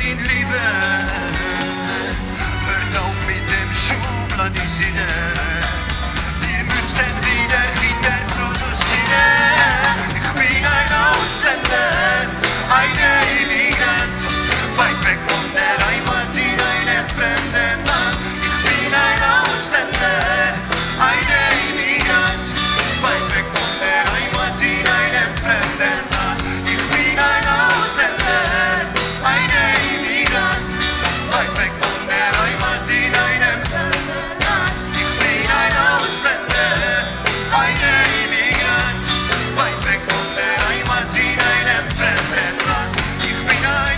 ihn lieben. Hört auf mit dem Schubladisieren. Wir müssen wieder Kinder produzieren. Ich bin ein Ausländer, ein Immigrant, weit weg von der Heimat in einem fremden Land. Ich bin ein Ausländer, ein Immigrant, weit weg von der Heimat in einem fremden Land. Ich bin ein Ausländer, ein Immigrant, weit weg von der Heimat in einem fremden Land. Ich bin ein Ausländer, ein Immigrant, weit weg von der Heimat in einem fremden Land. Ich bin ein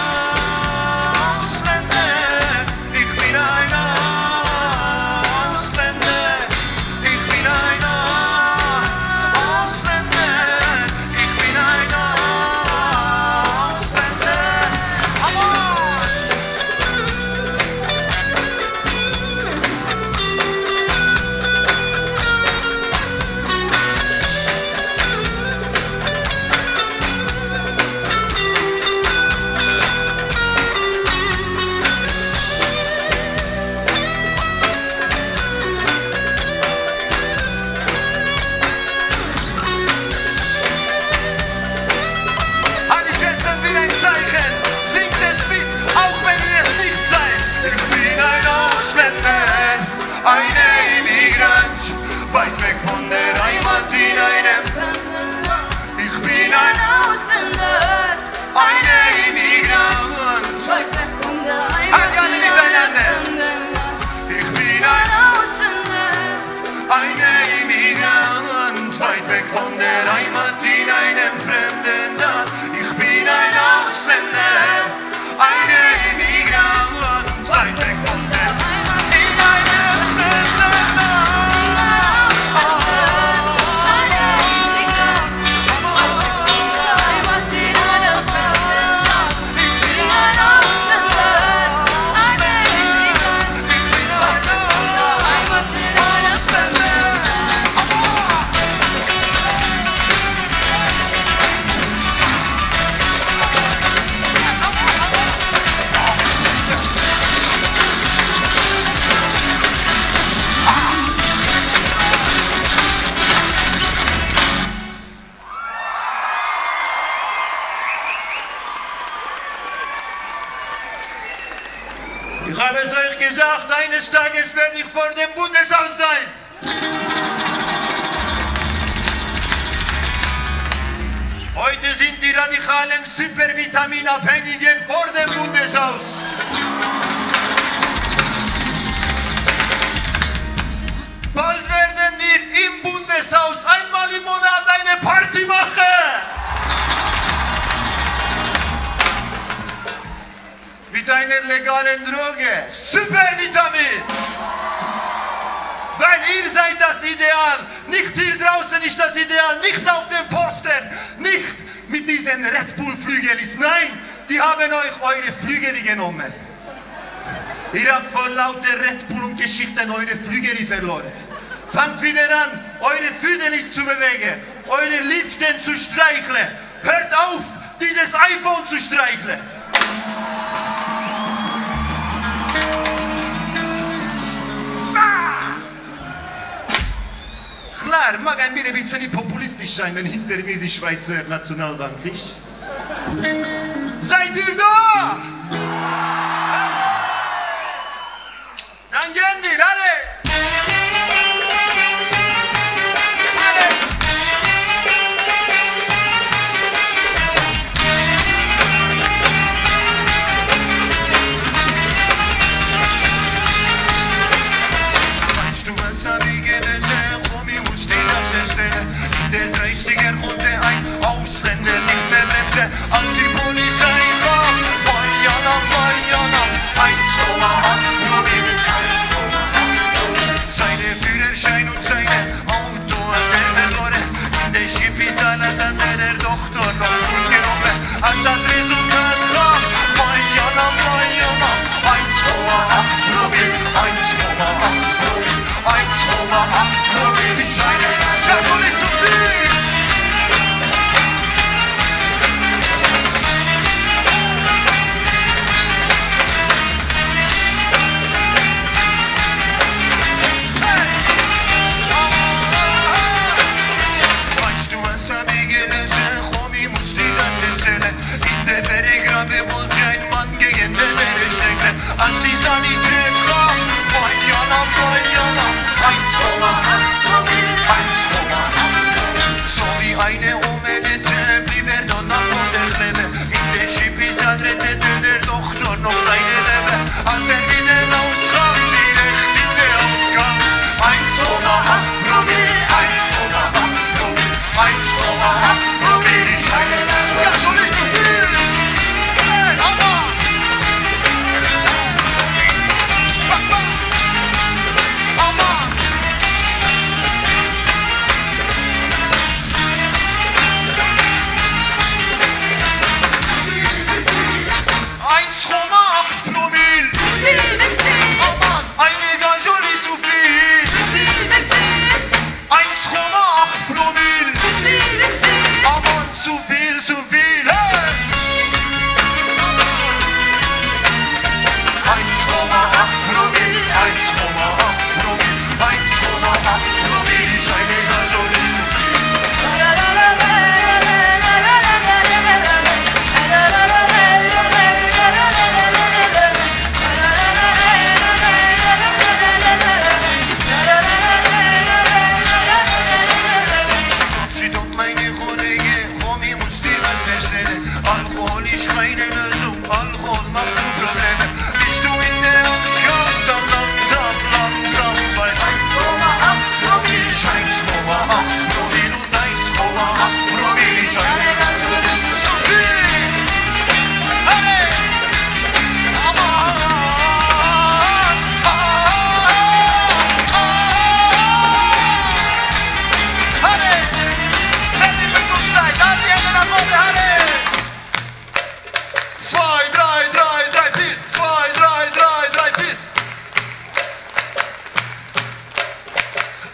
Ausländer, ich bin ein Ausländer, ich bin ein Ausländer, ich bin ein Ausländer. Alle setzen wir ein Zeichen, singt es mit, auch wenn ihr es nicht seid. Ich bin ein Ausländer, ein Immigrant, weit weg von der Heimat in einem. Ich bin ein Ausländer, ein Immigrant. weit weg von der Heimat. Halt alle miteinander. Ich bin ein Immigrant, weit weg von der Heimat in einem fremden Land. Ich bin ein Ausländer, ein Immigrant, weit weg von der Heimat in einem fremden Land. Ich habe es euch gesagt, eines Tages werde ich vor dem Bundeshaus sein. Heute sind die radikalen Supervitaminabhängigen vor dem Bundeshaus. Bald werden wir im Bundeshaus einmal im Monat eine Party machen. Mit einer legalen Droge, Supervitamin. Weil ihr seid das Ideal, nicht hier draußen ist das Ideal, nicht auf dem Poster, nicht mit diesen Red Bull Flügelis, nein, die haben euch eure Flügeli genommen. Ihr habt vor lauter Red Bull und Geschichten eure Flügeli verloren. Fangt wieder an, eure Flügelis zu bewegen, eure Liebsten zu streicheln. Hört auf, dieses iPhone zu streicheln. Klar, mag ein bisschen populistisch sein, wenn hinter mir die Schweizer Nationalbank ist. Seid ihr da? Dann gehen wir alle! Weißt du, was habe ich gesehen? Ich muss dir das erzählen. In der 30er konnte ein Ausländer nicht mehr bremsen, als die Polizei kam. Vajana, Vajana, 1,8 Promille. Seine Führerschein und seine Auto hat er verloren. In der Spital hat der Doktor noch gut genommen. Als das Resultat kam, Vajana, Vajana, 1,8 Promille, 1,8 Promille, 1,8 Promille. Ich scheine, ja schon nicht zu viel.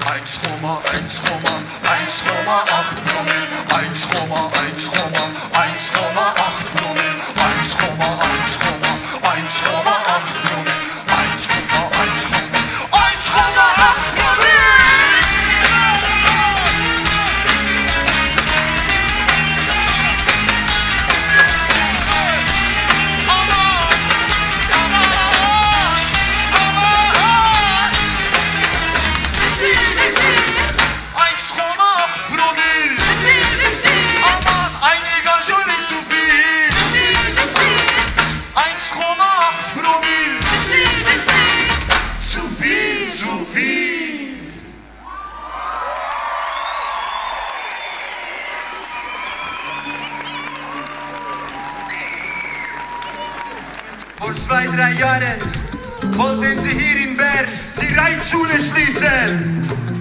Promille, 1,8 Promille, 1,8 Promille, 1,8 Promille. Vor 2-3 Jahren wollten sie hier in Bern die Reitschule schließen.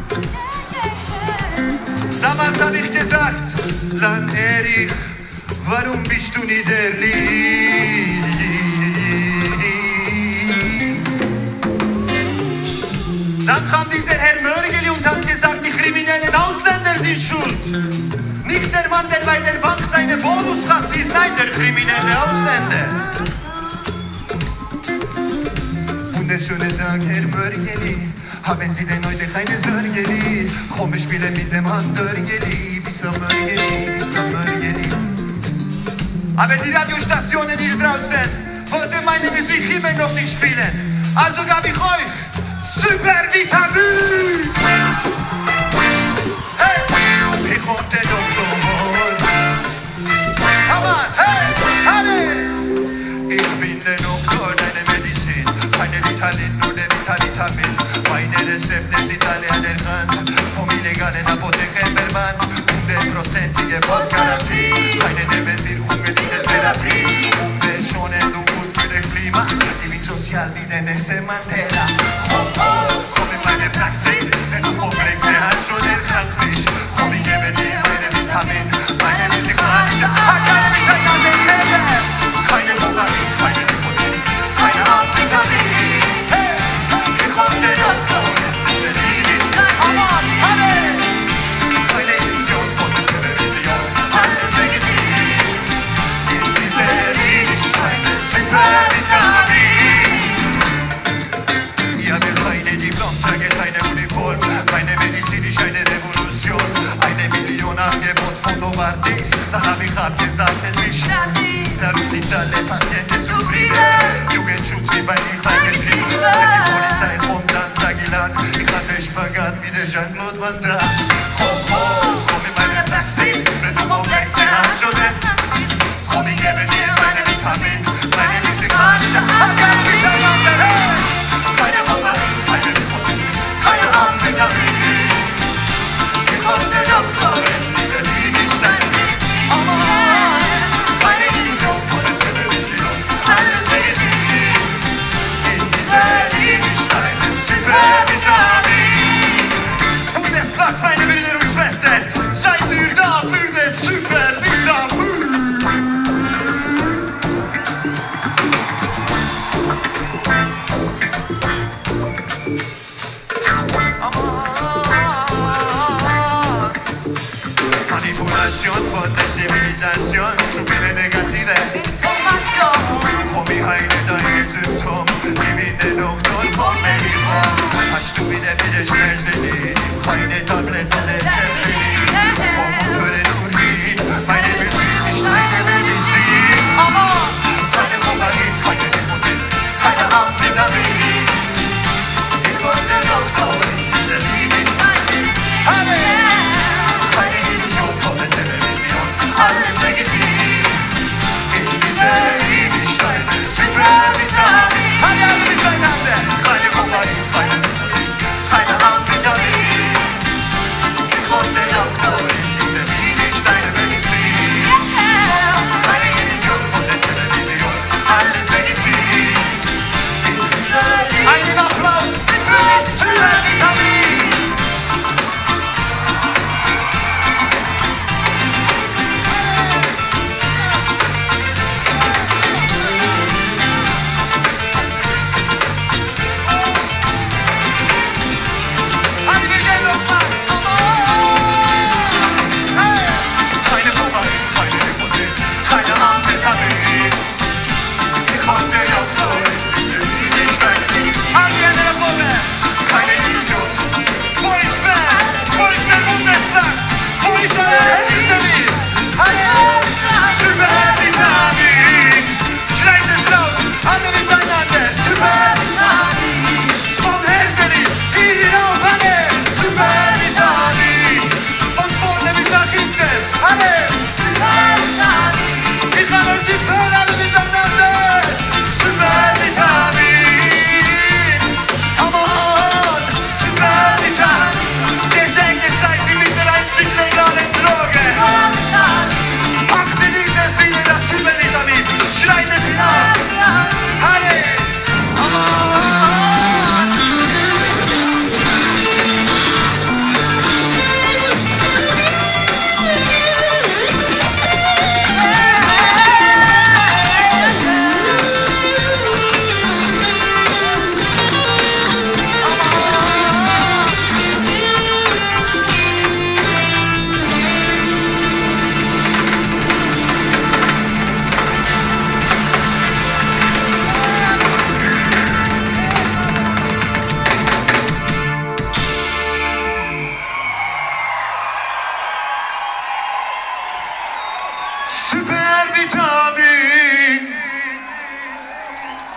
Damals habe ich gesagt, Lan Erich, warum bist du nicht ehrlich? Dann kam dieser Herr Mörgeli und hat gesagt, die kriminellen Ausländer sind schuld. Nicht der Mann, der bei der Bank seine Bonus kassiert, nein, der kriminelle Ausländer. Wunderschönen Tag, Herr Mörgeli. Haben Sie denn heute keine Sorgeli? Komm, wir spielen mit dem Handörgeli. Bis am Mörgeli, bis am Mörgeli. Aber die Radiostationen hier draußen wollten meine Musik immer noch nicht spielen. Also gab ich euch Supervitamin. Hey, hier kommt der Doktor. Come on, hey, alle. Ich bin der Doktor, deine Medizin. Keine Ritalin, nur der Vitalitamin. Meine Rezepte sind alle anerkannt. Vom illegalen Apothekerverband. 100%ige Volksgarantie. Keine Nebenwirkungen in der Therapie. Umweltschonend und gut für das Klima. Ich bin sozial wie der Nelson Mandela. Komm in meine Praxis, wenn du komplexe hast schon erkrankt bist. Komm, ich gebe dir meine Vitamin, meine musikalische keine Kokain, keine Nikotin, keine Amphetamin. Hey, hier kommt der Doktor, diese Liebe ist aber alle. Keine Illusion von der Television, alles legitim. In dieser Liebe ist eine Supervitamin. Ich habe keine Diplom, trage keine Uniform. Meine Medizin ist eine Revolution. 1 Million Angebot von Novartis. Dann habe ich abgesagt, es ist darum sind alle Patienten zufrieden. Jugendschutz wie bei den Kleinen geschrieben. Wenn die Polizei kommt, dann sag ich Lan, ich kann den Spagat wie der Jean-Claude Van Damme. Komm in meine Praxis, wenn du komplexe hast schon nicht. Komm, ich gebe dir meine Vitamin, meine musikalische Amphetamin. Keine Kokain, keine Nikotin, keine Amphetamin. Hier kommt der Doktor, wenn diese Liebe steigt. Keine Illusion von der Television, alles legitim. In dieser Liebe steigt ein Supervitamin. Und es Platz, meine Brüder und Schwestern, seid ihr da für das Supervitamin? Manipulation von der Zivilisation, zu viele negative Information. Komm, ich heile deine Symptome, ich bin der Doktor von Medikon. Hast du wieder schnellste Lied, keine Tablette, Zeppelin. Komm und höre nur hin, meine Musik ist deine Medizin. Aber keine Kokain, keine Nikotin, keine Amphetamin. Hier kommt der Doktor, diese Liebe ist alle. Keine Illusion von der Television, alles legitim.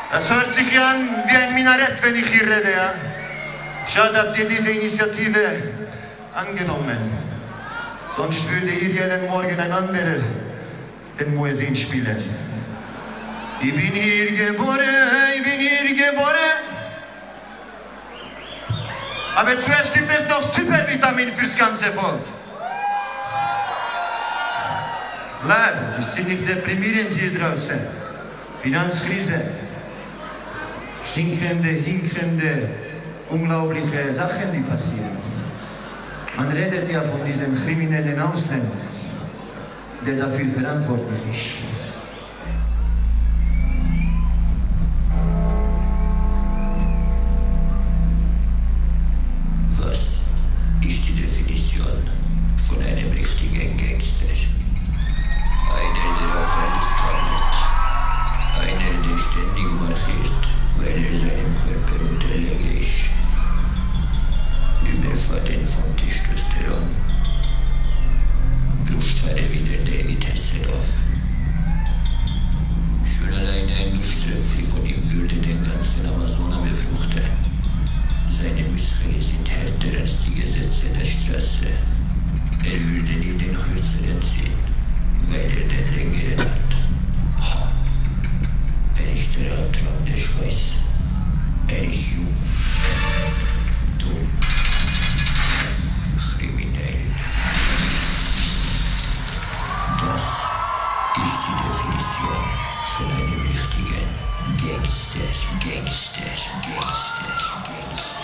Das hört sich an wie ein Minarett, wenn ich hier rede, ja? Schade, habt ihr diese Initiative angenommen. Sonst würde hier jeden Morgen ein anderer den Muezzin spielen. Ich bin hier geboren, ich bin hier geboren. Aber zuerst gibt es noch Supervitamin fürs ganze Volk. Klar, es ist ziemlich deprimierend hier draußen. Finanzkrise. Stinkende, hinkende, unglaubliche Sachen, die passieren. Man redet ja von diesem kriminellen Ausländer, der dafür verantwortlich ist. Was ist die Definition von einem richtigen Gangster? Einer, der auf alles kann. Einer, der ständig markiert, weil er seinem Körper unterlegen ist. Überfallen von Testosteron. Brusthaare wie der David Hasselhoff. Schon alleine ein Lusttröpfchen von ihm würde den ganzen Amazoner befruchten. Seine Muskeln sind härter als die Gesetze der Straße. Er würde nie den kürzeren ziehen, weil er den längeren hat. Ha! Er ist der Albtraum der Schweiß. Er ist jung, dumm, kriminell. Das ist die Definition von einem richtigen Gangster, Gangster, Gangster, Gangster.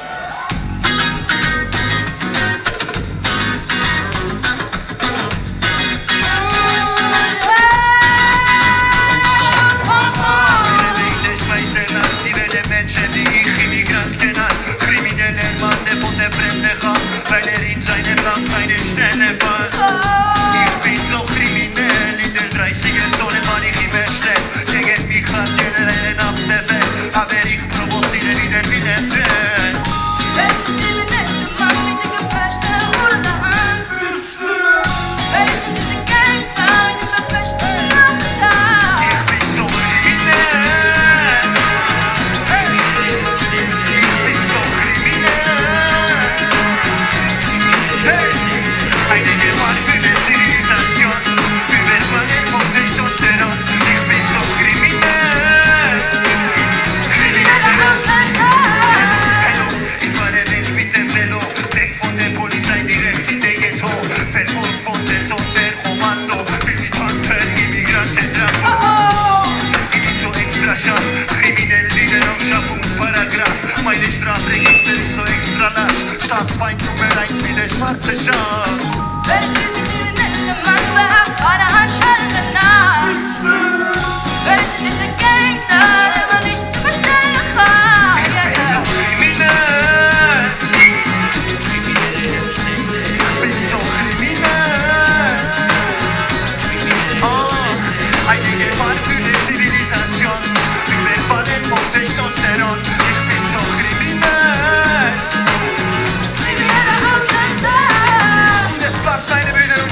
Weil in seinem Land keine Stelle fand. Ich bin so kriminell, in der 30er-Zone war ich immer schnell. Gegen mich hat jeder eine Nachtbefehl, aber ich provoziere wieder wie der Fan. Welche kriminelle Mann mit der gefälschten Uhr in der Hand? Welche diese Gangster mit der gefälschten Nachmittag? Ich bin so kriminell. Ich bin so kriminell. Eine Gefahr für die Zivilisation, überfallen von Testosteron. Ich bin so kriminell. Kriminelle Ausländer. Hello, ich fahre weg mit dem Velo, weg von der Polizei direkt in den Ghetto, verfolgt von der Sonderkommando, militanter Immigranten-Drago. Ich bin so extra scharf, kriminell wie der Ausschaffungsparagraph. Meine Strafregister ist so extra large, Staatsfeind Nummer 1 wie der schwarze Schaf. Welche kriminelle Mann überhaupt eine Handschelle nach? Welche diese Gangster, der man nicht zu verstellen kann? Ich bin so kriminell. Ich bin so kriminell. Oh, eine Gefahr für die Zivilisation, überfallen von Testosteron. Ich bin so kriminell. Kriminelle Ausländer. Und es platzt meine Brüder und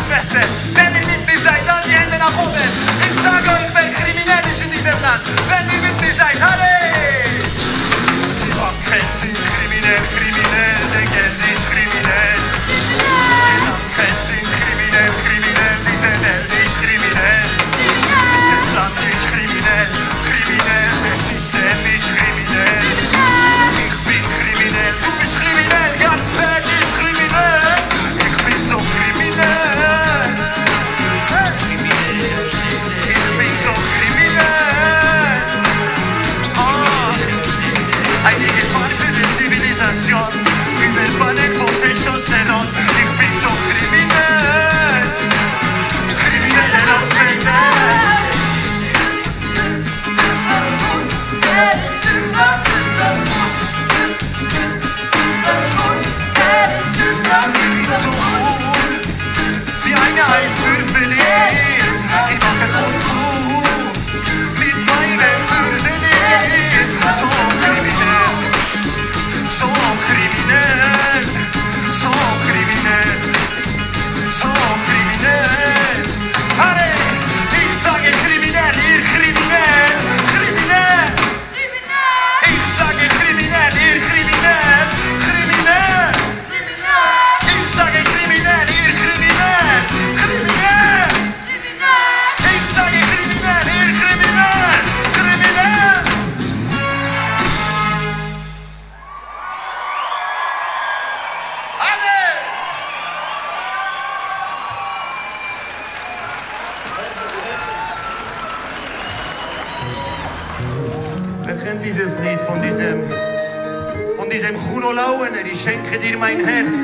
dieses Lied von diesem Kuno Lauener, ich schenke dir mein Herz.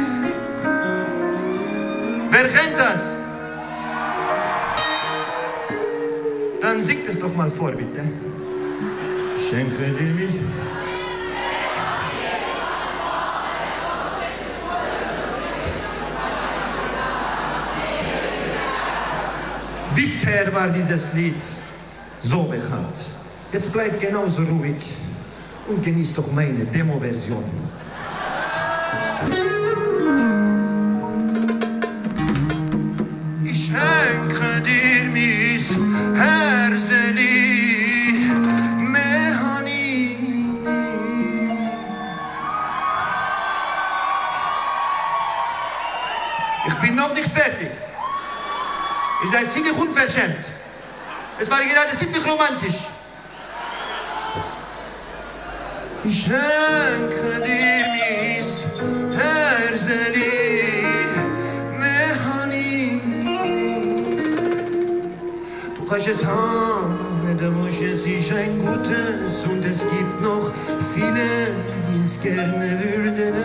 Wer kennt das? Dann singt es doch mal vor, bitte. Ich schenke dir mich. Bisher war dieses Lied so bekannt. Jetzt bleibt genauso ruhig und genießt doch meine Demo-Version. Ich schenke dir mis Herzeli, Mehanini. Ich bin noch nicht fertig. Ihr seid ziemlich unverschämt. Es war gerade ziemlich romantisch. Ich schenke dir mis Herzeli, Mehanini. Du kannst es haben, der Wunsch ist ein gutes und es gibt noch viele, die es gerne würden.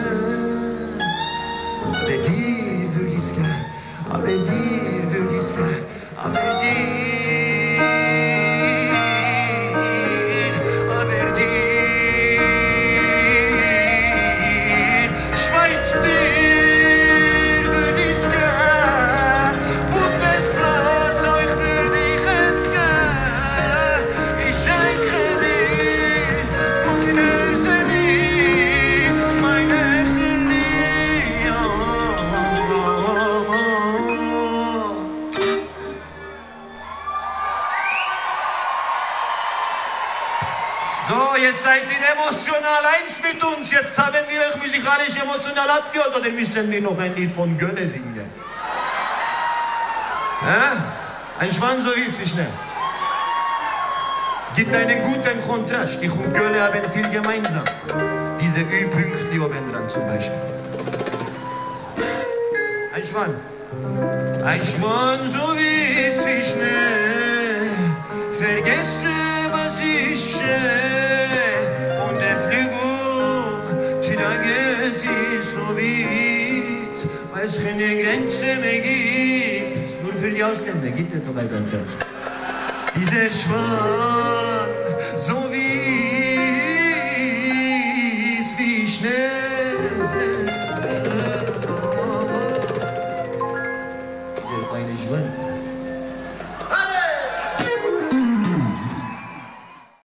Aber dir würde ich's gern, aber dir würde ich's gern, aber dir. So, jetzt seid ihr emotional eins mit uns. Jetzt haben wir euch musikalisch emotional abgehört. Oder müssen wir noch ein Lied von Gölle singen? Ein Schwanz so ist wie schnell. Gibt einen guten Kontrast. Ich und Gölle haben viel gemeinsam. Diese Ü-Pünktli oben dran zum Beispiel. Ein Schwan. Ein Schwan so wie schnell. Vergesse, was ich gescheh. Und der Flügel trage sie so weit, weil es keine Grenze mehr gibt. Nur für die Ausländer gibt es noch ein Grenze. Dieser Schwan